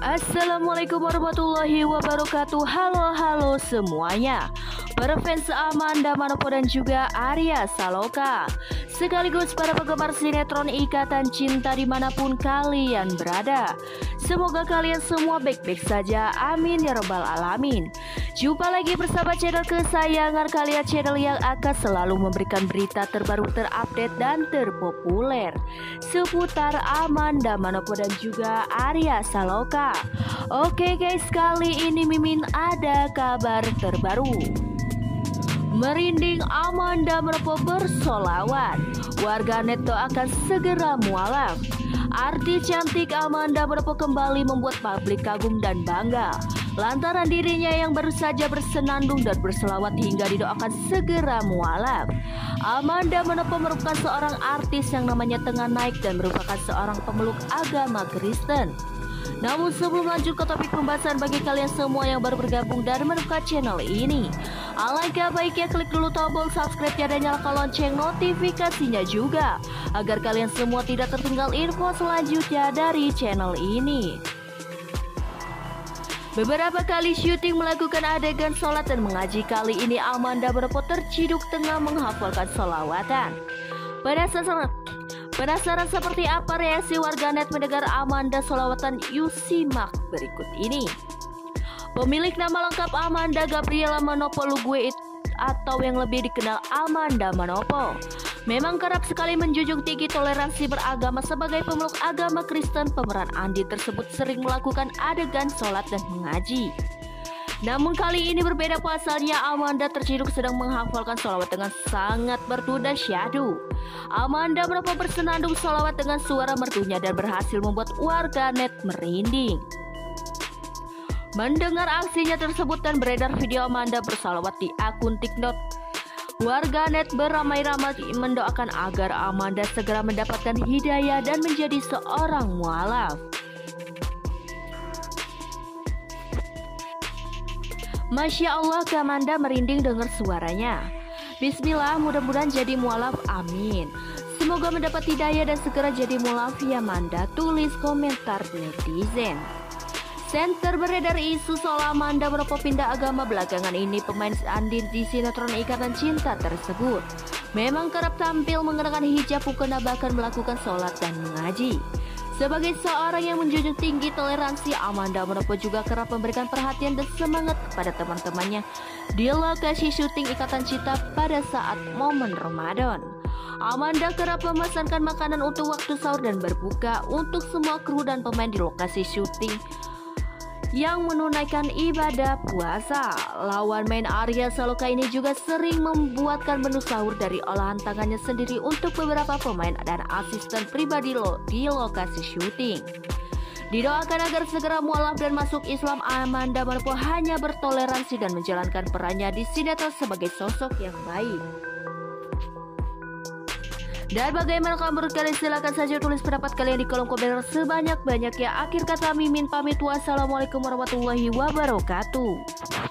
Assalamualaikum warahmatullahi wabarakatuh. Halo semuanya, para fans Amanda Manopo dan juga Arya Saloka, sekaligus para penggemar sinetron Ikatan Cinta dimanapun kalian berada. Semoga kalian semua baik-baik saja, amin ya robbal alamin. Jumpa lagi bersama channel kesayangan kalian, channel yang akan selalu memberikan berita terbaru, terupdate dan terpopuler seputar Amanda Manopo dan juga Arya Saloka. Oke guys, kali ini Mimin ada kabar terbaru. Merinding Amanda Manopo bersolawat, warganet doakan segera mualaf. Artis cantik Amanda Manopo kembali membuat publik kagum dan bangga lantaran dirinya yang baru saja bersenandung dan berselawat hingga didoakan segera mualaf. Amanda Manopo merupakan seorang artis yang namanya tengah naik dan merupakan seorang pemeluk agama Kristen. Namun sebelum lanjut ke topik pembahasan, bagi kalian semua yang baru bergabung dan menemukan channel ini, alangkah baiknya klik dulu tombol subscribe-nya dan nyalakan lonceng notifikasinya juga, agar kalian semua tidak tertinggal info selanjutnya dari channel ini. Beberapa kali syuting melakukan adegan sholat dan mengaji, kali ini Amanda Manopo terciduk tengah menghafalkan sholawatan. Penasaran seperti apa reaksi warganet mendengar Amanda sholawatan? Yuk simak berikut ini. Pemilik nama lengkap Amanda Gabriela Manopo Lugue atau yang lebih dikenal Amanda Manopo memang kerap sekali menjunjung tinggi toleransi beragama. Sebagai pemeluk agama Kristen, pemeran Andi tersebut sering melakukan adegan sholat dan mengaji. Namun kali ini berbeda, pasalnya Amanda terciduk sedang menghafalkan sholawat dengan sangat merdu dan syahdu. Amanda Manopo bersenandung sholawat dengan suara merdunya dan berhasil membuat warganet merinding. Mendengar aksinya tersebut dan beredar video Amanda bersalawat di akun TikTok, warganet beramai-ramai mendoakan agar Amanda segera mendapatkan hidayah dan menjadi seorang mualaf. Masya Allah, Amanda merinding dengar suaranya. Bismillah, mudah-mudahan jadi mualaf, amin. Semoga mendapat hidayah dan segera jadi mualaf ya Amanda, tulis komentar netizen. Center beredar isu soal Amanda Manopo pindah agama belakangan ini. Pemain Andi di sinetron Ikatan Cinta tersebut memang kerap tampil mengenakan hijab mukena, bahkan melakukan sholat dan mengaji. Sebagai seorang yang menjunjung tinggi toleransi, Amanda Manopo juga kerap memberikan perhatian dan semangat kepada teman-temannya di lokasi syuting Ikatan Cinta pada saat momen Ramadan. Amanda kerap memesankan makanan untuk waktu sahur dan berbuka untuk semua kru dan pemain di lokasi syuting yang menunaikan ibadah puasa. Lawan main Arya Saloka ini juga sering membuatkan menu sahur dari olahan tangannya sendiri untuk beberapa pemain dan asisten pribadi di lokasi syuting. Didoakan agar segera mualaf dan masuk Islam, Amanda Manopo hanya bertoleransi dan menjalankan perannya di sinetron sebagai sosok yang baik. Dan bagaimana menurut kalian? Silahkan saja tulis pendapat kalian di kolom komentar sebanyak-banyaknya. Akhir kata Mimin pamit, wassalamualaikum warahmatullahi wabarakatuh.